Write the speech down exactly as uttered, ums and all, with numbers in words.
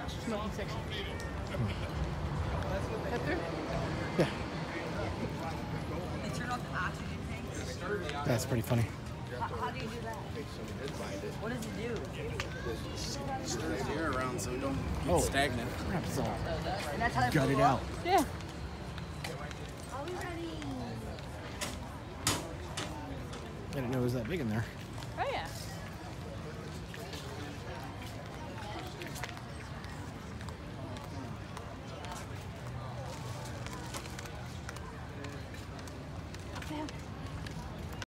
Smoking section. Right there? Yeah. They turn off the oxygen tanks. That's pretty funny. How, how do you do that? What does it do? Stirs the air around so we don't get Oh. stagnant. Crap, it's all And that's how they gut blow it up? out. Yeah. Are we ready? I didn't know it was that big in there.